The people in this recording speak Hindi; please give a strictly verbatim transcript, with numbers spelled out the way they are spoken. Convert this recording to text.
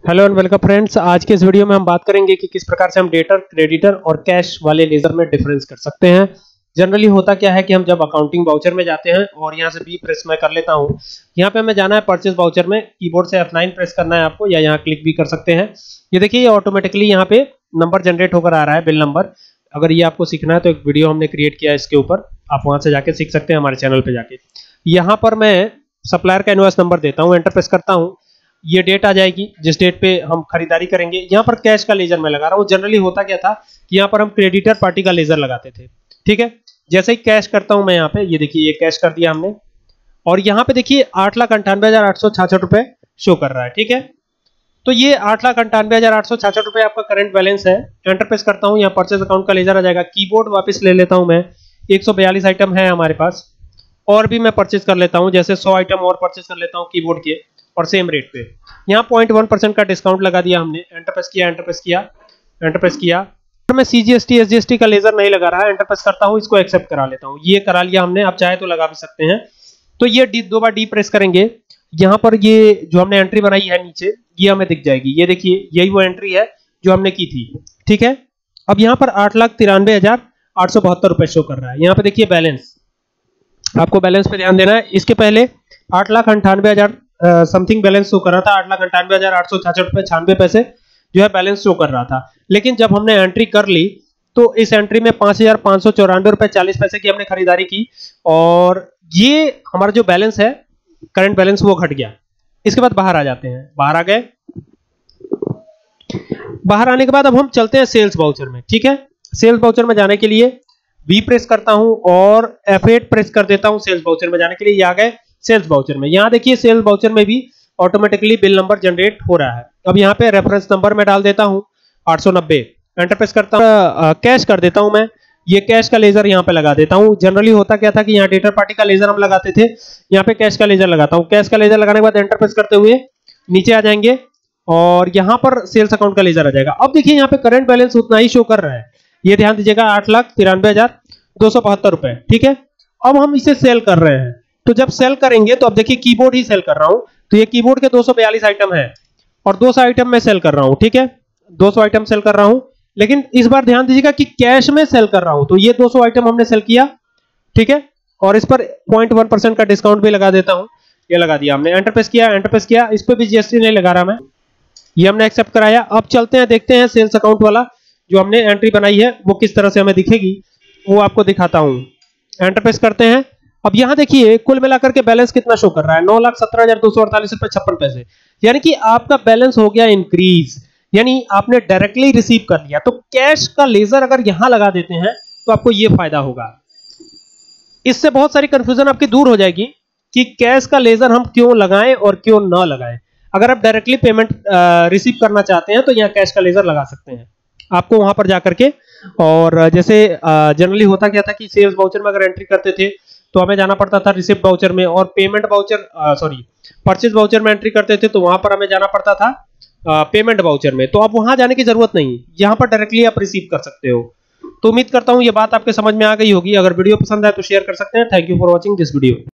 Hello and welcome friends. आज के इस वीडियो में हम बात करेंगे कि किस प्रकार से हम डेटर, क्रेडिटर और कैश वाले लेजर में डिफरेंस कर सकते हैं। जनरली होता क्या है कि हम जब अकाउंटिंग वाउचर में जाते हैं और यहाँ से बी प्रेस मैं कर लेता हूँ। यहाँ पे हमें जाना है परचेज वाउचर में, कीबोर्ड से एफ नाइन प्रेस करना है आपको, या यहाँ क्लिक भी कर सकते हैं। ये देखिए ये ऑटोमेटिकली यहाँ पे नंबर जनरेट होकर आ रहा है, बिल नंबर। अगर ये आपको सीखना है तो एक वीडियो हमने क्रिएट किया है इसके ऊपर, आप वहां से जाके सीख सकते हैं हमारे चैनल पे जाके। यहाँ पर मैं सप्लायर का इनवॉइस नंबर देता हूँ, एंटर प्रेस करता हूँ, ये डेट आ जाएगी जिस डेट पे हम खरीदारी करेंगे। यहाँ पर कैश का लेजर मैं लगा रहा हूँ। जनरली होता क्या था कि यहाँ पर हम क्रेडिटर पार्टी का लेजर लगाते थे, ठीक है। जैसे ही कैश करता हूं मैं यहाँ पे, ये देखिए ये कैश कर दिया हमने, और यहाँ पे देखिए आठ लाख अंठानवे हजार आठ सौ छाछठ रुपए शो कर रहा है, ठीक है। तो ये आठ लाख अंठानवे हजार आठ सौ छाछठ रुपए आपका करंट बैलेंस है। एंटर प्रेस करता हूँ, यहाँ परचेज अकाउंट का लेजर आ जाएगा। कीबोर्ड वापस ले लेता हूँ मैं, एक सौ बयालीस आइटम है हमारे पास, और भी मैं परचेज कर लेता हूँ, जैसे सौ आइटम और परचेज कर लेता हूँ कीबोर्ड के, और सेम रेट पे। यहाँ पॉइंट वन परसेंट का डिस्काउंट लगा दिया हमने। एंटर प्रेस किया, एंटर प्रेस किया, एंटर प्रेस किया। तो मैं सीजीएसटी एसजीएसटी का लेजर नहीं लगा रहा है, एंटर प्रेस करता हूँ, इसको एक्सेप्ट करा लेता हूँ। ये करा लिया हमने, आप चाहे तो लगा भी सकते हैं। तो ये डी दो बार डी प्रेस करेंगे, यहाँ पर ये जो हमने एंट्री बनाई है नीचे, ये हमें दिख जाएगी। ये देखिए यही वो एंट्री है जो हमने की थी, ठीक है। अब यहाँ पर आठ लाख तिरानवे हजार आठ सौ बहत्तर रुपए शो कर रहा है। यहाँ पे देखिए बैलेंस, आपको बैलेंस पे ध्यान देना है। इसके पहले आठ लाख अंठानवे हजार समथिंग बैलेंस शो कर रहा था, आठ लाख अंठानवे हजार आठ सौ छाछठ रुपए छियानवे पैसे जो है बैलेंस शो कर रहा था। लेकिन जब हमने एंट्री कर ली तो इस एंट्री में पांच हजार पांच सौ चौरानवे रुपए चालीस पैसे की हमने खरीदारी की, और ये हमारा जो बैलेंस है करंट बैलेंस वो घट गया। इसके बाद बाहर आ जाते हैं, बाहर आ गए। बाहर आने के बाद अब हम चलते हैं सेल्स वाउचर में, ठीक है। सेल्स वाउचर में जाने के लिए वी प्रेस करता हूं और एफ एट प्रेस कर देता हूं। सेल्स वाउचर में जाने के लिए ये आ गए सेल्स वाउचर में। यहाँ देखिए सेल्स वाउचर में भी ऑटोमेटिकली बिल नंबर जनरेट हो रहा है। अब यहाँ पे रेफरेंस नंबर में डाल देता हूँ आठ सौ नब्बे, एंटर प्रेस करता हूँ, कैश कर देता हूँ मैं। ये कैश का लेजर यहाँ पे लगा देता हूँ। जनरली होता क्या था कि यहाँ डेटर पार्टी का लेजर हम लगाते थे, यहाँ पे कैश का लेजर लगाता हूँ। कैश का लेजर लगाने के बाद एंटर प्रेस करते हुए नीचे आ जाएंगे, और यहाँ पर सेल्स अकाउंट का लेजर आ जाएगा। अब देखिए यहाँ पे करंट बैलेंस उतना ही शो कर रहा है, ये ध्यान दीजिएगा, आठ लाख तिरानवे हजार दो सौ बहत्तर रुपए, ठीक है। अब हम इसे सेल कर रहे हैं, तो जब सेल करेंगे तो अब देखिए कीबोर्ड ही सेल कर रहा हूं, तो ये कीबोर्ड के दो सौ बयालीस आइटम है और दो सौ आइटम मैं सेल कर रहा हूं, ठीक है। दो सौ आइटम सेल कर रहा हूं, लेकिन इस बार ध्यान दीजिएगा कि कैश में सेल कर रहा हूं। तो ये दो सौ आइटम हमने सेल किया, ठीक है, और इस पर पॉइंट वन परसेंट का डिस्काउंट भी लगा देता हूं। ये लगा दिया हमने। एंटर प्रेस किया, एंटर प्रेस किया, इस पे भी जीएसटी नहीं लगा रहा मैं, ये हमने एक्सेप्ट कराया। अब चलते हैं, देखते हैं सेल्स अकाउंट वाला जो हमने एंट्री बनाई है वो किस तरह से हमें दिखेगी, वो आपको दिखाता हूं। एंटर प्रेस करते हैं। अब यहां देखिए कुल मिलाकर के बैलेंस कितना शो कर रहा है, नौ लाख सत्रह हजार दो सौ अड़तालीस रुपए छप्पन पैसे, यानी कि आपका बैलेंस हो गया इंक्रीज, यानी आपने डायरेक्टली रिसीव कर लिया। तो कैश का लेजर अगर यहां लगा देते हैं तो आपको यह फायदा होगा। इससे बहुत सारी कंफ्यूजन आपकी दूर हो जाएगी कि कैश का लेजर हम क्यों लगाएं और क्यों ना लगाएं। अगर आप डायरेक्टली पेमेंट रिसीव करना चाहते हैं तो यहाँ कैश का लेजर लगा सकते हैं, आपको वहां पर जाकर के। और जैसे जनरली होता क्या था कि सेल्स वाउचर में अगर एंट्री करते थे तो हमें जाना पड़ता था रिसिप्ट वाउचर में, और payment voucher sorry purchase voucher में एंट्री करते थे तो वहां पर हमें जाना पड़ता था पेमेंट वाउचर में। तो अब वहां जाने की जरूरत नहीं, यहां पर डायरेक्टली आप रिसीव कर सकते हो। तो उम्मीद करता हूं ये बात आपके समझ में आ गई होगी। अगर वीडियो पसंद आए तो शेयर कर सकते हैं। Thank you for watching this video.